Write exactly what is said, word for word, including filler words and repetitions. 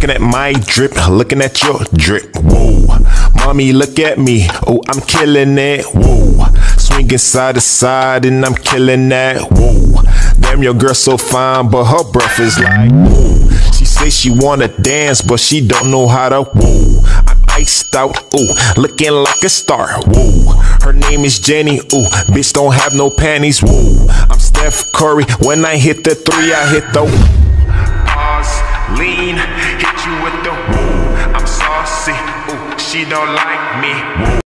Looking at my drip, looking at your drip. Whoa, mommy, look at me. Oh, I'm killing it. Whoa, swinging side to side and I'm killing that. Whoa, damn, your girl so fine, but her breath is like. Whoa, she say she wanna dance, but she don't know how to. Whoa, I'm iced out. Ooh, looking like a star. Whoa, her name is Jenny. Ooh, bitch don't have no panties. Whoa, I'm Steph Curry. When I hit the three, I hit the. Pause, lean, hit you with the. Woo. I'm saucy. Ooh, she don't like me. Woo.